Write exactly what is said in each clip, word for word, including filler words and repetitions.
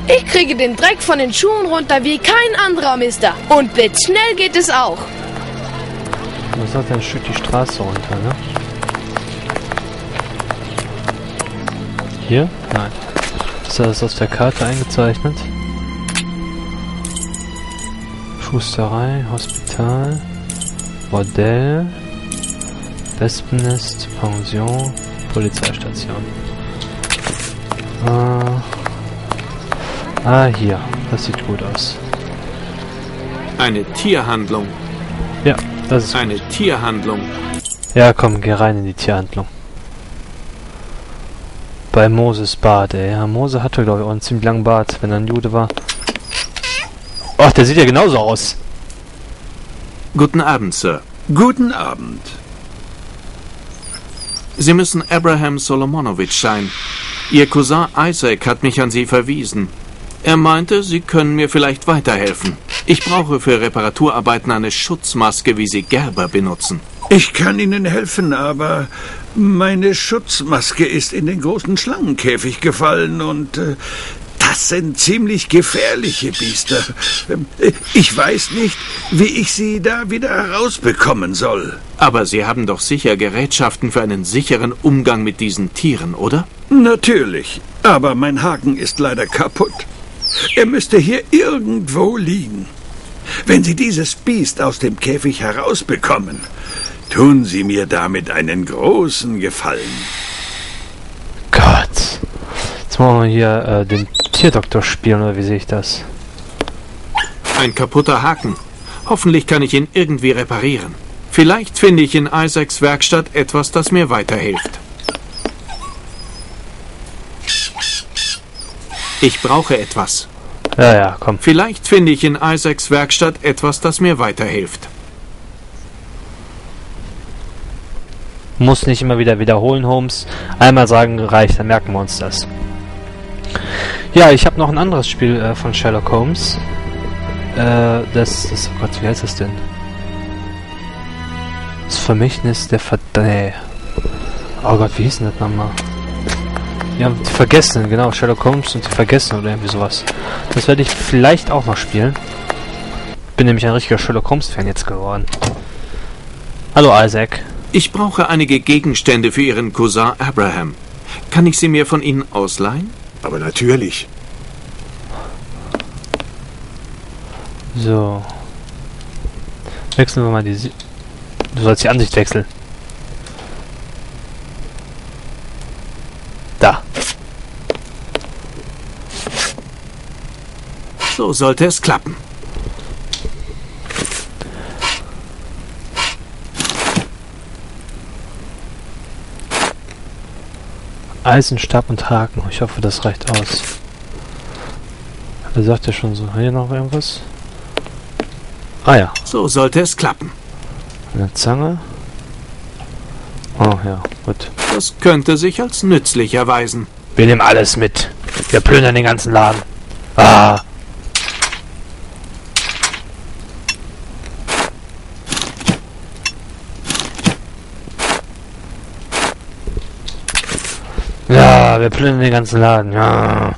Ich kriege den Dreck von den Schuhen runter wie kein anderer, Mister. Und blitzschnell geht es auch. Man sagt ein Stück die Straße runter, ne? Hier? Nein. Ist das auf der Karte eingezeichnet? Schusterei, Hospital, Bordell, Wespennest, Pension, Polizeistation. Äh, ah, hier. Das sieht gut aus. Eine Tierhandlung. Ja, das ist eine gut. Tierhandlung. Ja, komm, geh rein in die Tierhandlung. Bei Moses Bart, ey. Ja, Mose hatte, glaube ich, auch einen ziemlich langen Bart, wenn er ein Jude war. Ach, der sieht ja genauso aus. Guten Abend, Sir. Guten Abend. Sie müssen Abraham Solomonowitsch sein. Ihr Cousin Isaac hat mich an Sie verwiesen. Er meinte, Sie können mir vielleicht weiterhelfen. Ich brauche für Reparaturarbeiten eine Schutzmaske, wie sie Gerber benutzen. Ich kann Ihnen helfen, aber meine Schutzmaske ist in den großen Schlangenkäfig gefallen und äh, das sind ziemlich gefährliche Biester. Ich weiß nicht, wie ich sie da wieder herausbekommen soll. Aber Sie haben doch sicher Gerätschaften für einen sicheren Umgang mit diesen Tieren, oder? Natürlich, aber mein Haken ist leider kaputt. Er müsste hier irgendwo liegen. Wenn Sie dieses Biest aus dem Käfig herausbekommen, tun Sie mir damit einen großen Gefallen. Gott. Jetzt wollen wir hier äh, den Tierdoktor spielen, oder wie sehe ich das? Ein kaputter Haken. Hoffentlich kann ich ihn irgendwie reparieren. Vielleicht finde ich in Isaacs Werkstatt etwas, das mir weiterhilft. Ich brauche etwas. Ja, ja, komm. Vielleicht finde ich in Isaacs Werkstatt etwas, das mir weiterhilft. Muss nicht immer wieder wiederholen, Holmes. Einmal sagen reicht, dann merken wir uns das. Ja, ich habe noch ein anderes Spiel äh, von Sherlock Holmes. Äh, das ist... Oh Gott, wie heißt das denn? Das Vermächtnis der Verdreh. Oh Gott, wie hieß denn das nochmal? Ja, die Vergessenen, genau. Sherlock Holmes und die Vergessenen oder irgendwie sowas. Das werde ich vielleicht auch noch spielen. Bin nämlich ein richtiger Sherlock Holmes-Fan jetzt geworden. Hallo, Isaac. Ich brauche einige Gegenstände für Ihren Cousin Abraham. Kann ich sie mir von Ihnen ausleihen? Aber natürlich. So. Wechseln wir mal die... Si du sollst die Ansicht wechseln. Da. So sollte es klappen. Eisenstab und Haken. Ich hoffe, das reicht aus. Er sagt ja schon so. Hier noch irgendwas? Ah ja. So sollte es klappen. Eine Zange. Oh ja, gut. Das könnte sich als nützlich erweisen. Wir nehmen alles mit. Wir plündern den ganzen Laden. Ah. Ja, wir plündern den ganzen Laden. Ja.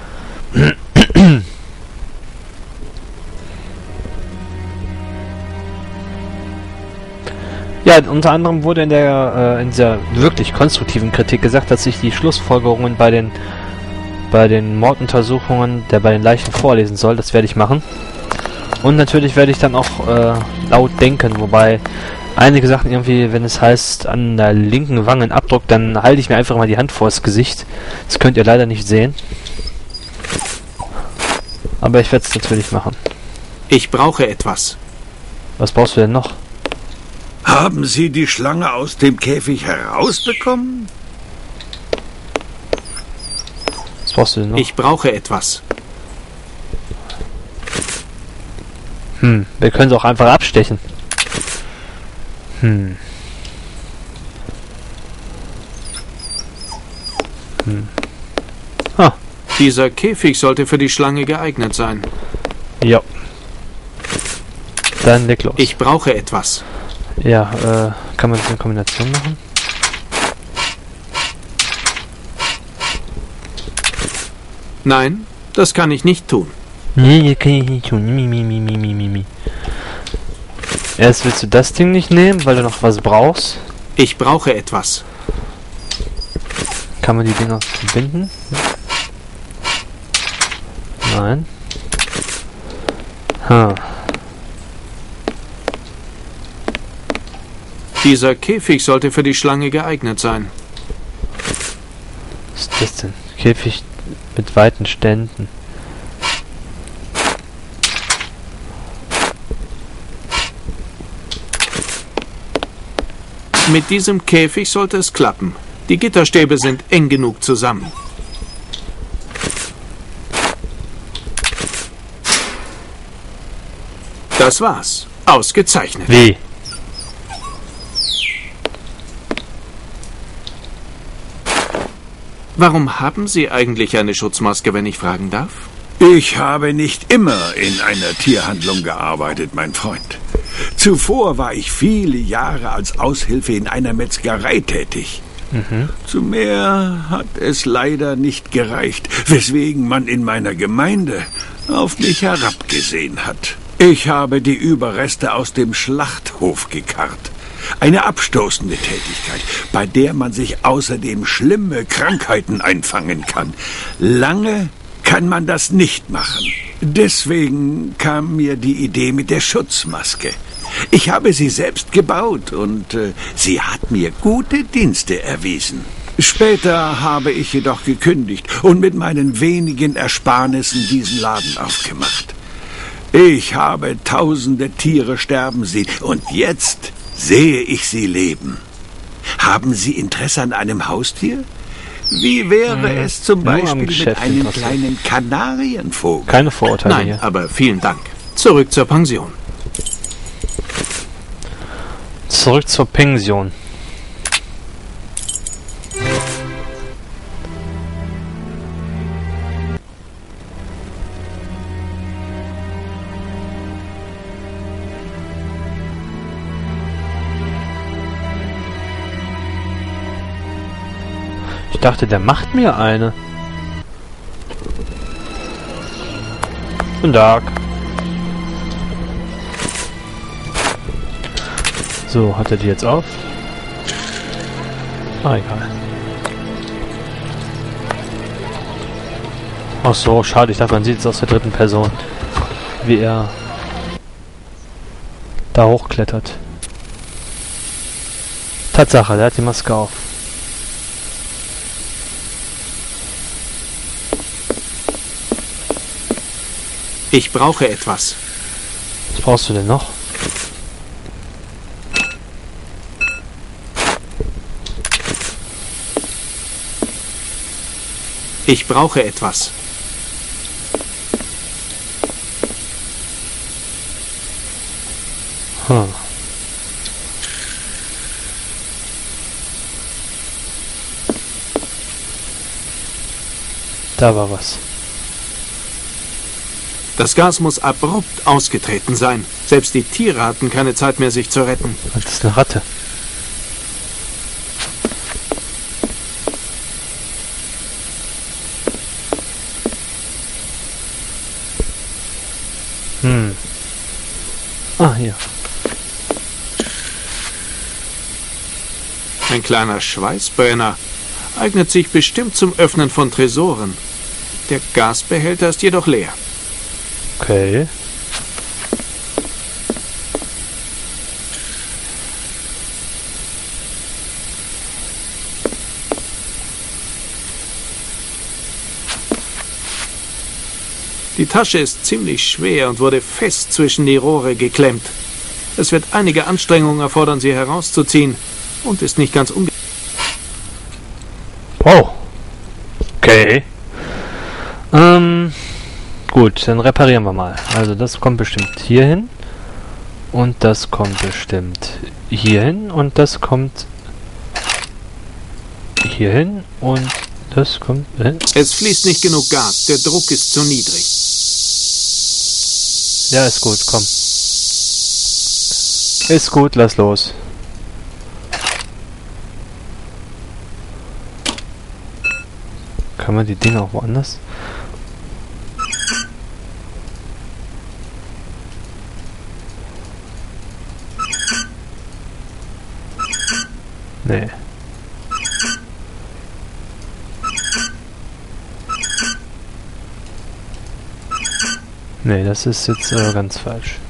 Ja, unter anderem wurde in der äh, in dieser wirklich konstruktiven Kritik gesagt, dass ich die Schlussfolgerungen bei den bei den Morduntersuchungen der bei den Leichen vorlesen soll. Das werde ich machen. Und natürlich werde ich dann auch äh, laut denken, wobei einige Sachen irgendwie, wenn es heißt, an der linken Wange ein Abdruck, dann halte ich mir einfach mal die Hand vors Gesicht. Das könnt ihr leider nicht sehen. Aber ich werde es natürlich machen. Ich brauche etwas. Was brauchst du denn noch? Haben Sie die Schlange aus dem Käfig herausbekommen? Was brauchst du denn noch? Ich brauche etwas. Hm, wir können es auch einfach abstechen. Hm. Hm. Ah. Dieser Käfig sollte für die Schlange geeignet sein. Ja. Dann leg los. Ich brauche etwas. Ja, äh, kann man das in Kombination machen? Nein, Das kann ich nicht tun. Nee, das kann ich nicht tun. Mi, mi, mi, mi, mi, mi, mi. Erst willst du das Ding nicht nehmen, weil du noch was brauchst. Ich brauche etwas. Kann man die Dinger verbinden? Nein. Ha. Dieser Käfig sollte für die Schlange geeignet sein. Was ist das denn? Käfig mit weiten Ständen. Mit diesem Käfig sollte es klappen. Die Gitterstäbe sind eng genug zusammen. Das war's. Ausgezeichnet. Wie? Warum haben Sie eigentlich eine Schutzmaske, wenn ich fragen darf? Ich habe nicht immer in einer Tierhandlung gearbeitet, mein Freund. Zuvor war ich viele Jahre als Aushilfe in einer Metzgerei tätig. Mhm. Zu mehr hat es leider nicht gereicht, weswegen man in meiner Gemeinde auf mich herabgesehen hat. Ich habe die Überreste aus dem Schlachthof gekarrt. Eine abstoßende Tätigkeit, bei der man sich außerdem schlimme Krankheiten einfangen kann. Lange kann man das nicht machen. Deswegen kam mir die Idee mit der Schutzmaske. Ich habe sie selbst gebaut und äh, sie hat mir gute Dienste erwiesen. Später habe ich jedoch gekündigt und mit meinen wenigen Ersparnissen diesen Laden aufgemacht. Ich habe tausende Tiere sterben sehen und jetzt sehe ich sie leben. Haben Sie Interesse an einem Haustier? Wie wäre hm, es zum Beispiel mit Geschäft einem interessiert. kleinen Kanarienvogel? Keine Vorurteile Nein, hier. aber vielen Dank. Zurück zur Pension. Zurück zur Pension. Ich dachte, der macht mir eine. Guten Tag. So, hat er die jetzt auf? Ah, egal. Ach so, schade, ich dachte, man sieht es aus der dritten Person. Wie er da hochklettert. Tatsache, der hat die Maske auf. Ich brauche etwas. Was brauchst du denn noch? Ich brauche etwas. Hm. Da war was. Das Gas muss abrupt ausgetreten sein. Selbst die Tiere hatten keine Zeit mehr, sich zu retten. Das ist eine Ratte. Hm. Ah, hier. Ein kleiner Schweißbrenner. Eignet sich bestimmt zum Öffnen von Tresoren. Der Gasbehälter ist jedoch leer. Okay. Die Tasche ist ziemlich schwer und wurde fest zwischen die Rohre geklemmt. Es wird einige Anstrengungen erfordern, sie herauszuziehen und ist nicht ganz unge... Oh. Okay. Ähm... Gut, dann reparieren wir mal. Also das kommt bestimmt hier hin. Und das kommt bestimmt hier hin. Und das kommt hier hin. Und das kommt... Äh? Es fließt nicht genug Gas. Der Druck ist zu niedrig. Ja, ist gut, komm. Ist gut, lass los. Kann man die Dinger auch woanders? Nee. Nee, das ist jetzt äh, ganz falsch.